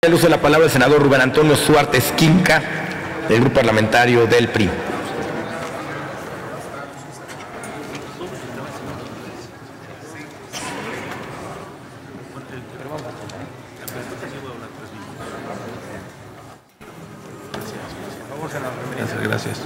El uso de la palabra el senador Rubén Antonio Suárez Esquinca, del Grupo Parlamentario del PRI. Gracias.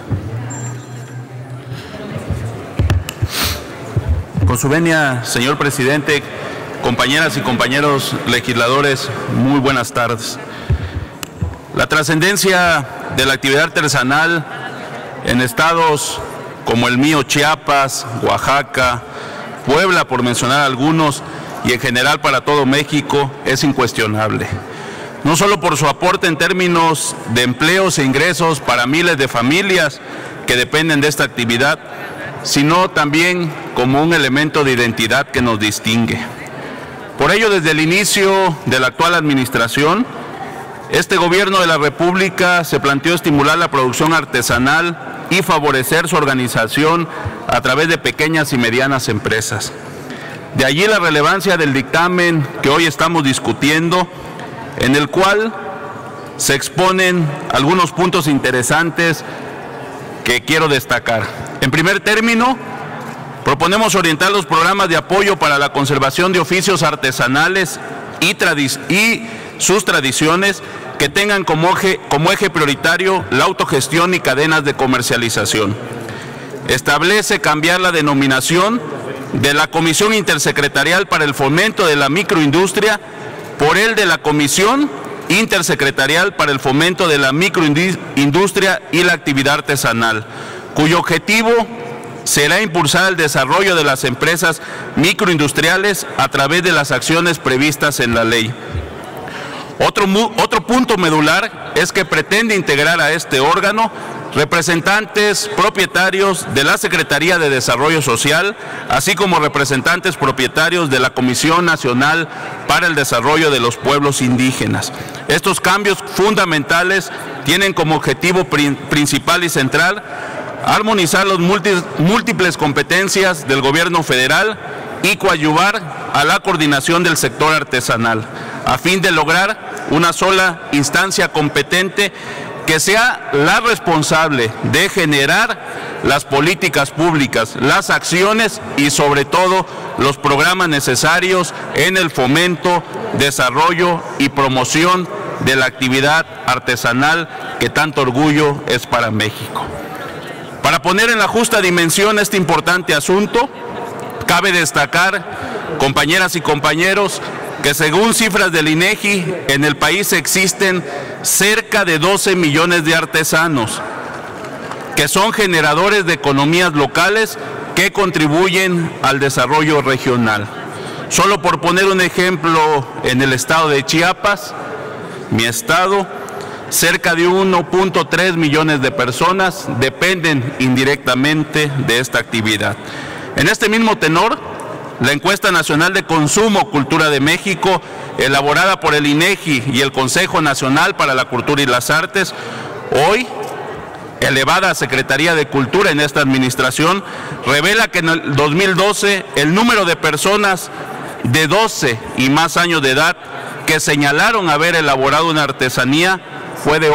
Con su venia, señor presidente, compañeras y compañeros legisladores, muy buenas tardes. La trascendencia de la actividad artesanal en estados como el mío, Chiapas, Oaxaca, Puebla, por mencionar algunos, y en general para todo México, es incuestionable. No solo por su aporte en términos de empleos e ingresos para miles de familias que dependen de esta actividad, sino también como un elemento de identidad que nos distingue. Por ello, desde el inicio de la actual administración, este gobierno de la República se planteó estimular la producción artesanal y favorecer su organización a través de pequeñas y medianas empresas. De allí la relevancia del dictamen que hoy estamos discutiendo, en el cual se exponen algunos puntos interesantes que quiero destacar. En primer término, proponemos orientar los programas de apoyo para la conservación de oficios artesanales y sus tradiciones que tengan como eje prioritario la autogestión y cadenas de comercialización. Establece cambiar la denominación de la Comisión Intersecretarial para el Fomento de la Microindustria por el de la Comisión Intersecretarial para el Fomento de la Microindustria y la Actividad Artesanal, cuyo objetivo será impulsar el desarrollo de las empresas microindustriales a través de las acciones previstas en la ley. Otro punto medular es que pretende integrar a este órgano representantes propietarios de la Secretaría de Desarrollo Social, así como representantes propietarios de la Comisión Nacional para el Desarrollo de los Pueblos Indígenas. Estos cambios fundamentales tienen como objetivo principal y central armonizar las múltiples competencias del gobierno federal y coadyuvar a la coordinación del sector artesanal, a fin de lograr una sola instancia competente que sea la responsable de generar las políticas públicas, las acciones y sobre todo los programas necesarios en el fomento, desarrollo y promoción de la actividad artesanal que tanto orgullo es para México. Para poner en la justa dimensión este importante asunto, cabe destacar, compañeras y compañeros, que según cifras del INEGI, en el país existen cerca de 12 millones de artesanos, que son generadores de economías locales que contribuyen al desarrollo regional. Solo por poner un ejemplo, en el estado de Chiapas, mi estado, cerca de 1.3 millones de personas dependen indirectamente de esta actividad. En este mismo tenor, la Encuesta Nacional de Consumo Cultura de México, elaborada por el INEGI y el Consejo Nacional para la Cultura y las Artes, hoy elevada a Secretaría de Cultura en esta administración, revela que en el 2012 el número de personas de 12 y más años de edad que señalaron haber elaborado una artesanía fue de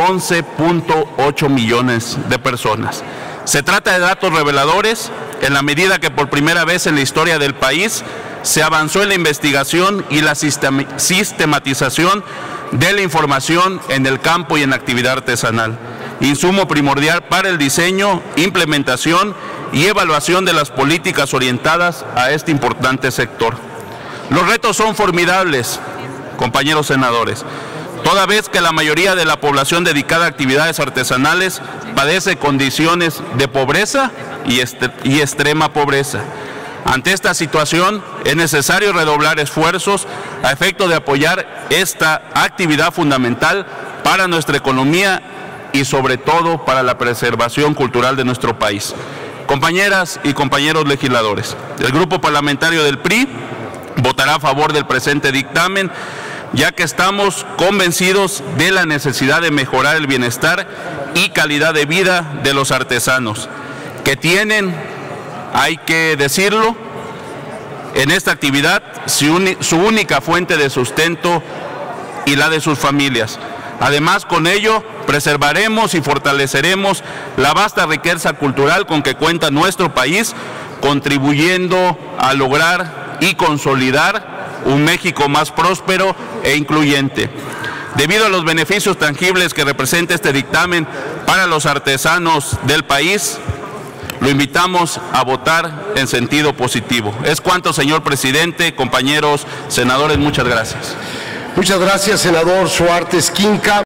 11.8 millones de personas. Se trata de datos reveladores en la medida que por primera vez en la historia del país se avanzó en la investigación y la sistematización de la información en el campo y en la actividad artesanal, insumo primordial para el diseño, implementación y evaluación de las políticas orientadas a este importante sector. Los retos son formidables, compañeros senadores, toda vez que la mayoría de la población dedicada a actividades artesanales padece condiciones de pobreza y extrema pobreza. Ante esta situación es necesario redoblar esfuerzos a efecto de apoyar esta actividad fundamental para nuestra economía y sobre todo para la preservación cultural de nuestro país. Compañeras y compañeros legisladores, el Grupo Parlamentario del PRI votará a favor del presente dictamen, ya que estamos convencidos de la necesidad de mejorar el bienestar y calidad de vida de los artesanos, que tienen, hay que decirlo, en esta actividad su única fuente de sustento y la de sus familias. Además, con ello preservaremos y fortaleceremos la vasta riqueza cultural con que cuenta nuestro país, contribuyendo a lograr y consolidar un México más próspero e incluyente. Debido a los beneficios tangibles que representa este dictamen para los artesanos del país, lo invitamos a votar en sentido positivo. Es cuanto, señor presidente, compañeros senadores, muchas gracias. Muchas gracias, senador Suárez Esquinca.